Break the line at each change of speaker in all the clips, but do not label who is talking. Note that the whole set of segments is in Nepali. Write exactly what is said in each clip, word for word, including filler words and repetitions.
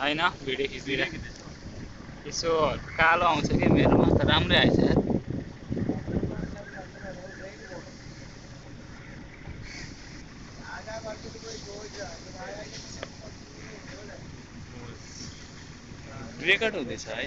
हैन भिडियो खिच्दिरा यसो कालो आउँछ के मेरोमा त राम्रै आएछ यार रेकर्ड हुँदैछ है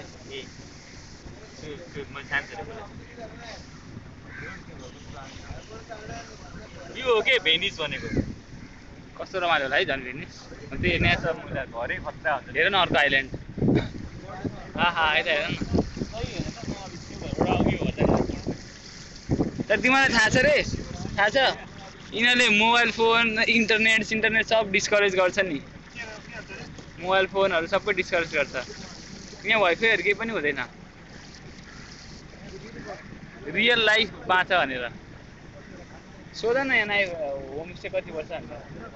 यो हो के भेनिस भनेको
कस्तो रमाइलो होला है झन् भेनिस
त्यो नेचर मुला घरै खतरा हुन्छ
हेर न अर्को आइल्यान्ड आहा यता हेर न तर तिमीलाई थाहा छ रे थाहा छ यिनीहरूले मोबाइल फोन इन्टरनेट इन्टरनेट सब डिस्करेज गर्छ नि मोबाइल फोनहरू सबै डिस्करेज गर्छ यहाँ वाइफाईहरू केही पनि हुँदैन रियल लाइफ बाँच भनेर सोध न यहाँ होमस्टे कति वर्ष हान्छ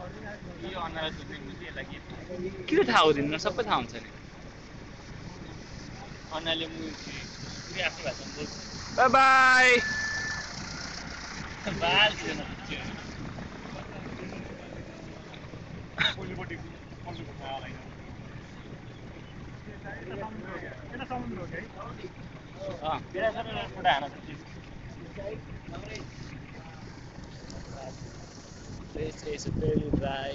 किन थाहा हुँदैन सबै थाहा हुन्छ नि
अन्नाले म आफ्नो भाषामा बोल्छु
बाई बाई
बाल छैन
This is very dry.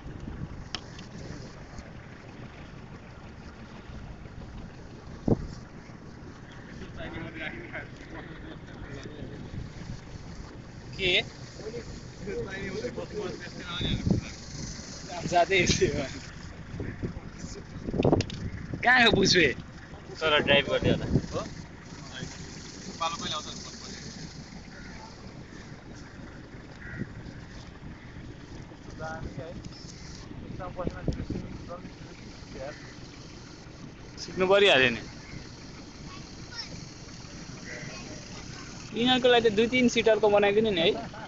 के जाँदै कहाँ हो पुष्पे
तर ड्राइभ गर्ने होला हो
सिक्नु परिहाल्यो नि यिनीहरूको लागि त दुई तिन सिटरको बनाइदिनु नि है